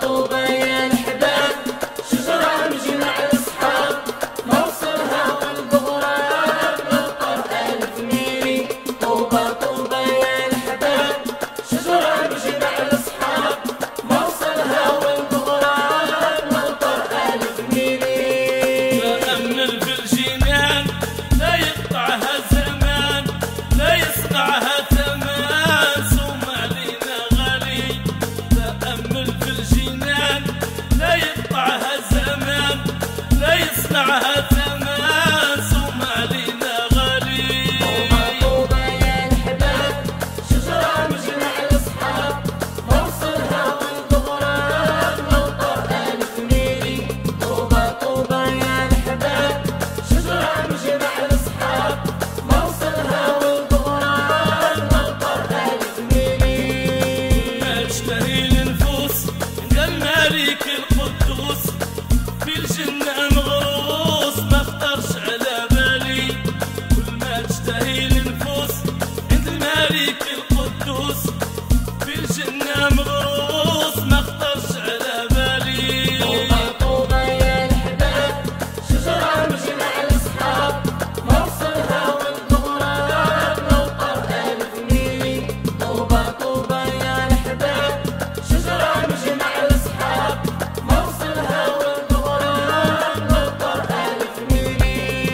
طوبى يا الحباب، شجرة مجمع الأصحاب، موصلها والغراب مطر ألف ميل. طوبى طوبى يا الحباب، شجرة مجمع الأصحاب، موصلها والغراب مطر ألف ميل. تأمل في الجنان لا يقطعها الزمان، لا يصنعها ثمان، سوم علينا غالي. تأمل في الجنان لا يقطعها الزمان، لا يصنعها ثمان، سوم علينا غالي. طوبى طوبى يا الحباب، شجرة مجمع الأصحاب، موصلها والغراب مطر ألف ميل. طوبى طوبى يا الحباب، شجرة مجمع الأصحاب، موصلها والغراب مطر ألف ميل. ما تشتهي النفوس عند الملك القدوس، في الجنة مغروس ما اختارش على بالي. كل ما تشتهي النفوس عند الملك القدوس، في الجنة مغروس ما اختارش على بالي. طوبى طوبى يا الحباب، شجرة مجمع الأصحاب، موصلها والغراب مطر ألف ميل. طوبى طوبى يا الحباب، شجرة مجمع الأصحاب، موصلها والغراب مطر ألف ميل.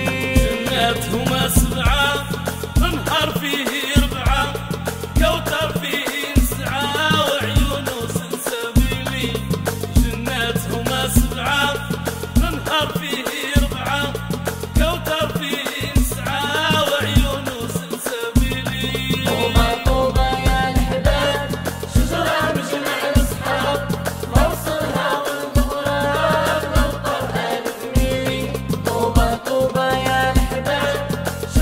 جناتهما سبعة منهر فيه ربعة، كوثر فيه نسعة وعيونه سلسبيلي. جناتهما سبعة منهر فيه ربعة، كوثر فيه نسعة وعيونه سلسبيلي. طوبى طوبى يا الحباب، شجرة مجمع الأصحاب، موصلها والغراب مطر ألف ميل. طوبى طوبى يا الحباب،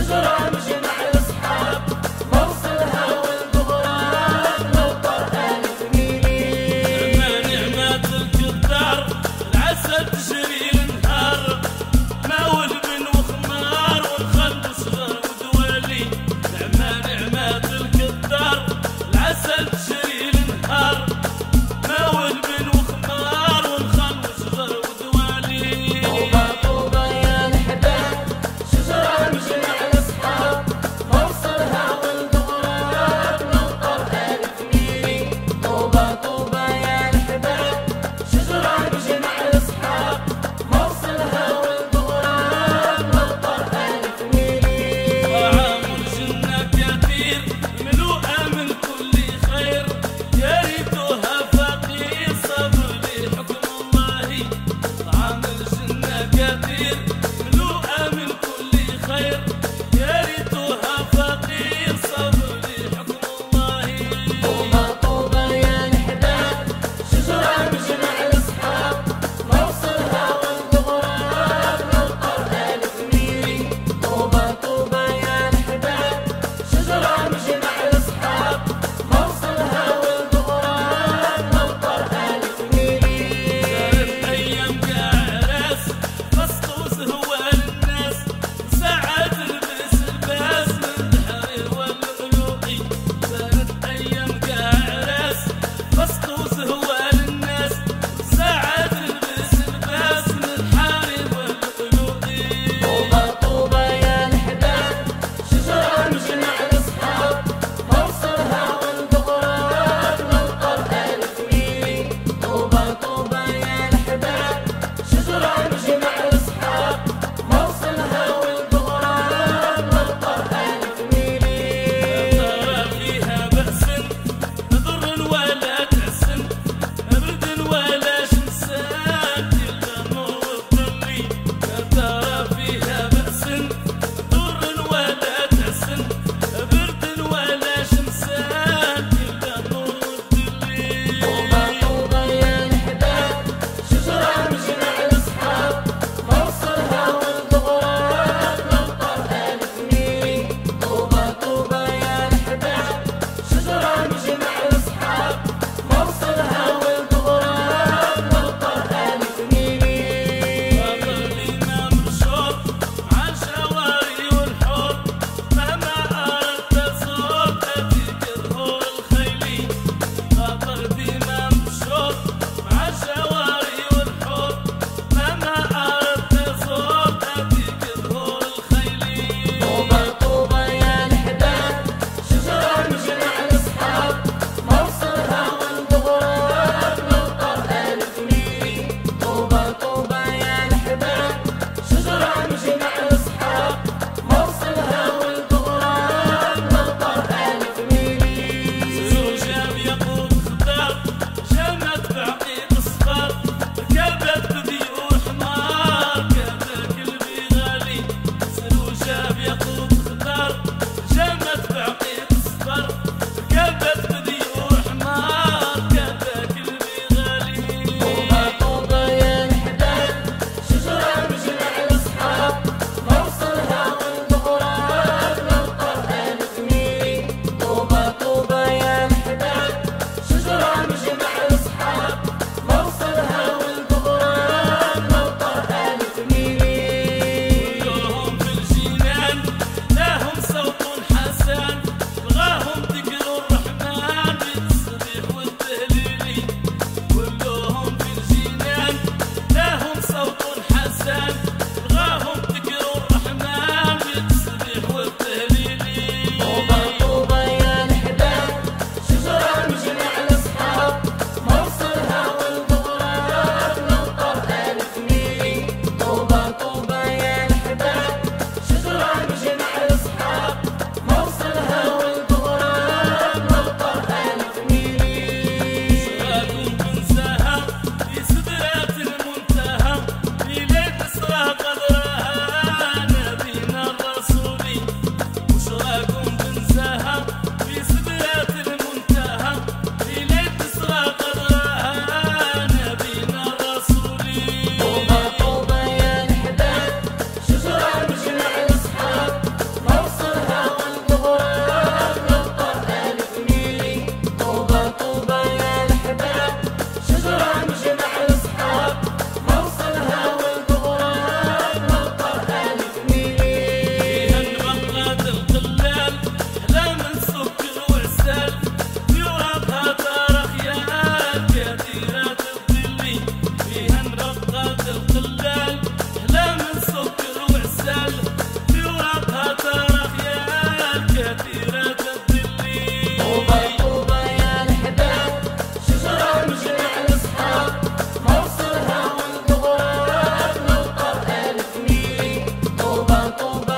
طوبى طوبى